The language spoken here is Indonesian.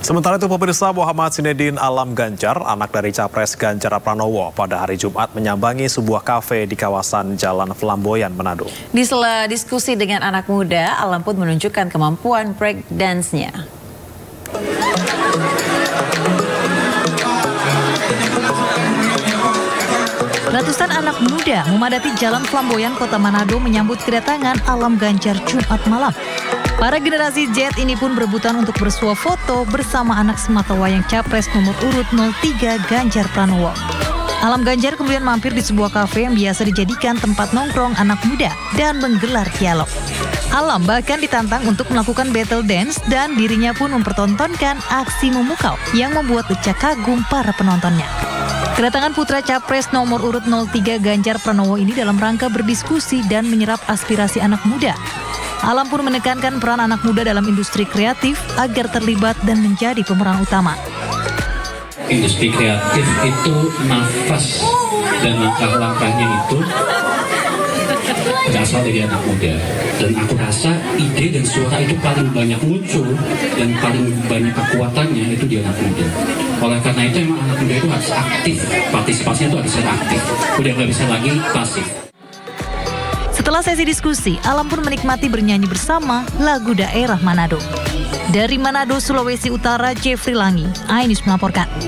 Sementara itu pemirsa, Muhammad Zinedine Alam Ganjar, anak dari Capres Ganjar Pranowo, pada hari Jumat menyambangi sebuah kafe di kawasan Jalan Flamboyan, Manado. Di sela diskusi dengan anak muda, Alam pun menunjukkan kemampuan break dance-nya. Ratusan anak muda memadati Jalan Flamboyan, Kota Manado menyambut kedatangan Alam Ganjar Jumat malam. Para generasi Z ini pun berebutan untuk bersuah foto bersama anak sematawayang Capres nomor urut 03 Ganjar Pranowo. Alam Ganjar kemudian mampir di sebuah kafe yang biasa dijadikan tempat nongkrong anak muda dan menggelar dialog. Alam bahkan ditantang untuk melakukan battle dance dan dirinya pun mempertontonkan aksi memukau yang membuat decak kagum para penontonnya. Kedatangan putra Capres nomor urut 03 Ganjar Pranowo ini dalam rangka berdiskusi dan menyerap aspirasi anak muda. Alam pun menekankan peran anak muda dalam industri kreatif agar terlibat dan menjadi pemeran utama. Industri kreatif itu nafas dan langkah-langkahnya itu berasal dari anak muda. Dan aku rasa ide dan suara itu paling banyak muncul dan paling banyak kekuatannya itu di anak muda. Oleh karena itu emang anak muda itu harus aktif, partisipasinya itu harus aktif. Udah nggak bisa lagi pasif. Setelah sesi diskusi, Alam pun menikmati bernyanyi bersama lagu daerah Manado. Dari Manado, Sulawesi Utara, Jeffrey Langi, iNews melaporkan.